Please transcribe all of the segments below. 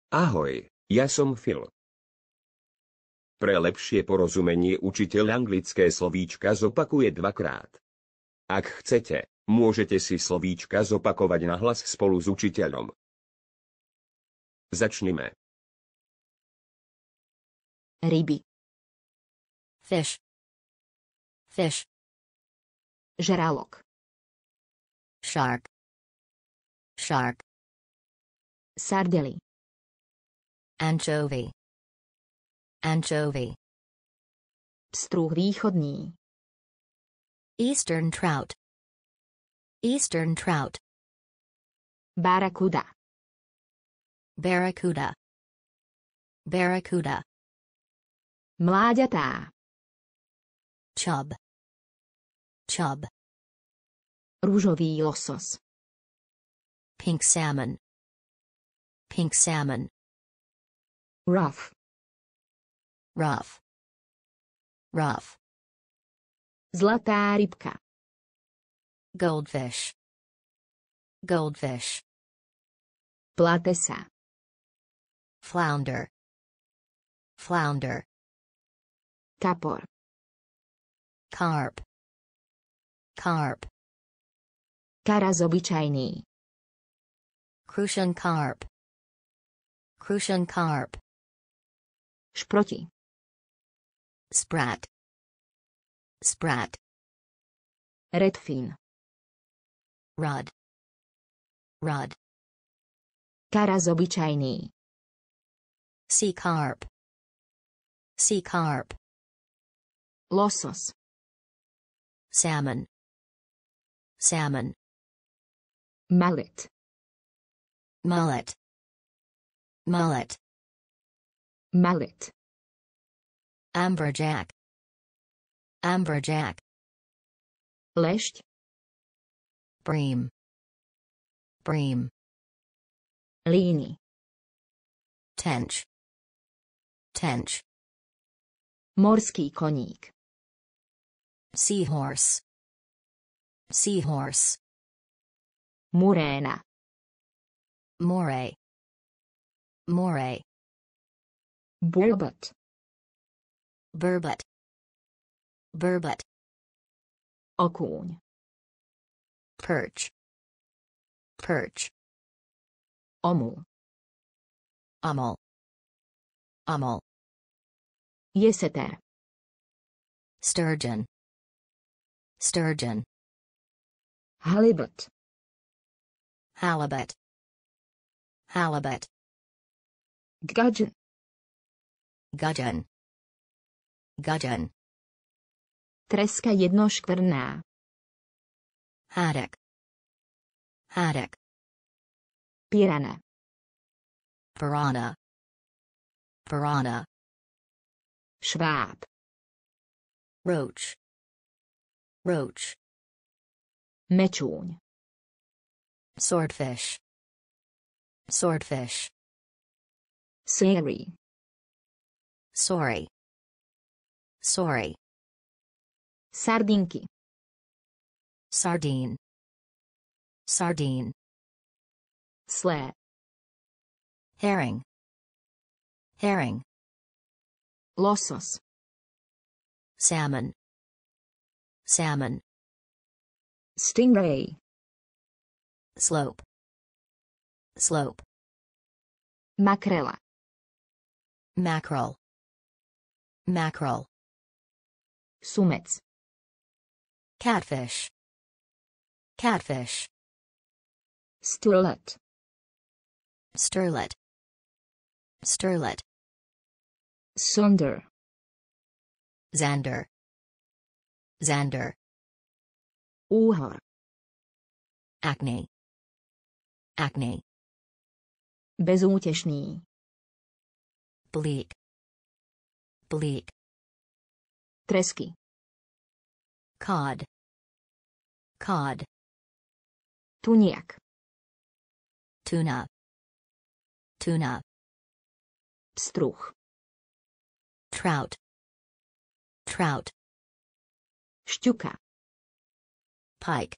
Ahoj, ja som Phil. Pre lepšie porozumenie učiteľ anglické slovíčka zopakuje dvakrát. Ak chcete, môžete si slovíčka zopakovať nahlas spolu s učiteľom. Začnime. Ryby. Fish. Fish. Žralok. Shark. Shark. Sardely. Anchovy. Anchovy. Pstruh východný. Eastern trout. Eastern trout. Barakuda. Barakuda. Barakuda. Mláďatá. Chub. Chub. Rúžový losos. Pink salmon. Pink salmon. Rough. Rough. Rough. Zlatá rybka. Goldfish. Goldfish. Platesa. Flounder. Flounder. Kapor. Carp. Carp. Karaz obyčajný. Crucian carp. Crucian carp. Šproti. Sprat. Sprat. Redfin. Rudd. Rudd. Karaz obyčajný. Sea carp. Sea carp. Losos. Salmon. Salmon. Mallet. Mullet. Mullet. Mallet. Amberjack. Amberjack. Lešť. Bream. Bream. Líny. Tench. Tench. Morský koník. Seahorse. Seahorse. Muréna. Moray. Moray. Burbot. Burbot. Burbot. Okúň. Perch. Perch. Omul. Omel. Omel. Jeseter. Sturgeon. Sturgeon. Halibut. Halibut. Halibut. Gudgeon. Gudgeon. Gudgeon. Treska jednoškvrná. Haddock. Haddock. Pirana. Piranha. Piranha. Šváb. Roach. Roach. Mečúň. Swordfish. Swordfish. Sary. Sorry. Sorry. Sardinky. Sardine. Sardine. Slé. Herring. Herring. Losos. Salmon. Salmon. Stingray. Slope. Slope. Makrela. Mackerel. Mackerel. Sumec. Catfish. Catfish. Sterlet. Sterlet. Sterlet. Sunder. Zander. Zander. Úhor. Acne. Acne. Bezútešný. Bleak. Bleak. Tresky. Cod. Cod. Tuniak. Tuna. Tuna. Pstruh. Trout. Trout. Šťuka. Pike.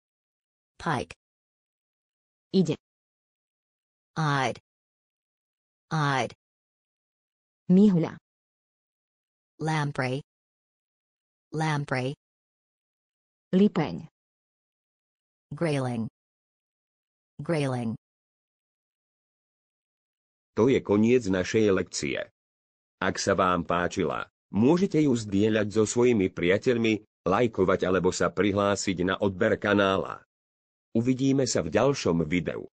Pike. Ide. I'd. I'd. Mihľa. Lamprey. Lamprey. Lipeň. Grayling. Grayling. To je koniec našej lekcie. Ak sa vám páčila, môžete ju zdieľať so svojimi priateľmi, lajkovať alebo sa prihlásiť na odber kanála. Uvidíme sa v ďalšom videu.